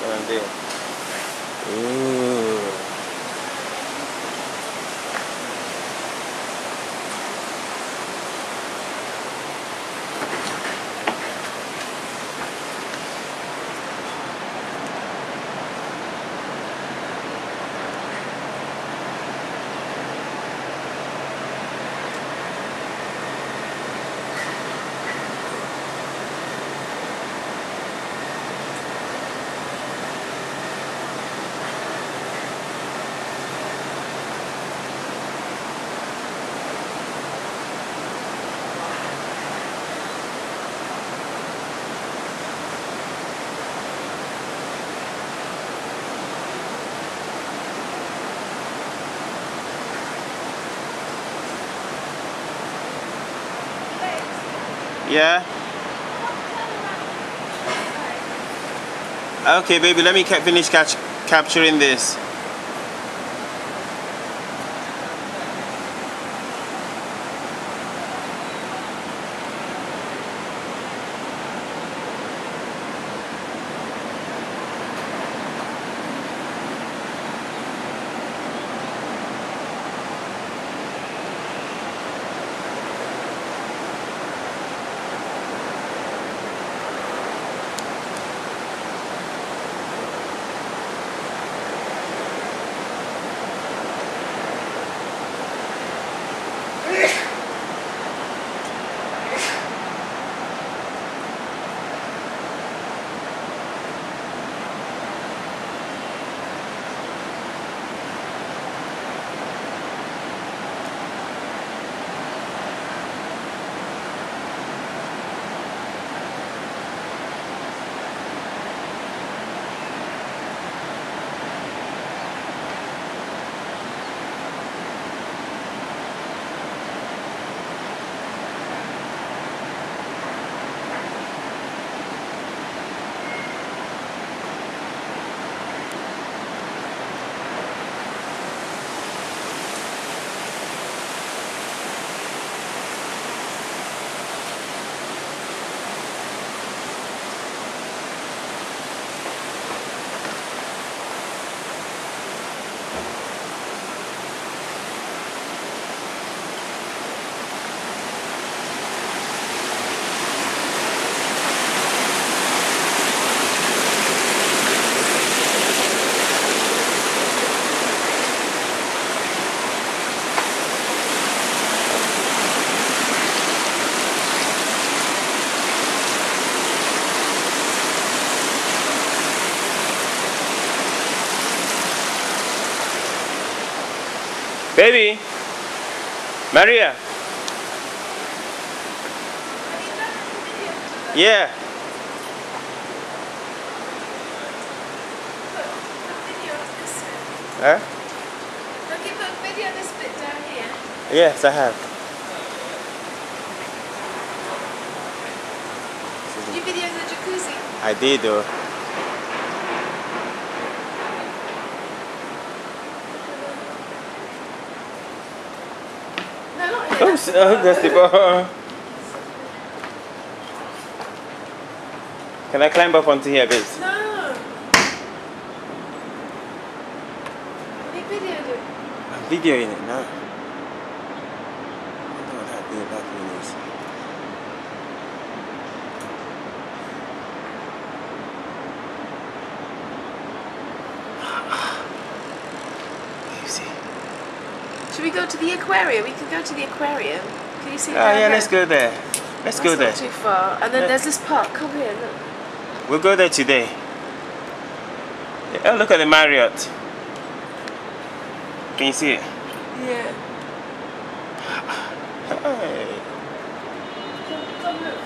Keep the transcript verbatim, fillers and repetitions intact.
Around there. Ooh. Yeah. Okay, baby, let me ca finish catch capturing this. Baby, Maria. Yeah. Huh? Have you put a video of this bit down here? Yes, I have. Did you video the jacuzzi? I did though. No, not here. Oops, oh, that's the ball. Can I climb up onto here, babes? No. Have you videoed it? I'm videoing it now. I don't know what that thing back is. You see? Should we go to the aquarium? We can go to the aquarium. Can you see? Oh yeah, let's go there. Let's That's go there. not too far. And then Yeah. there's this park. Come here, look. We'll go there today. Oh, look at the Marriott. Can you see it? Yeah. Hey. Come, come look.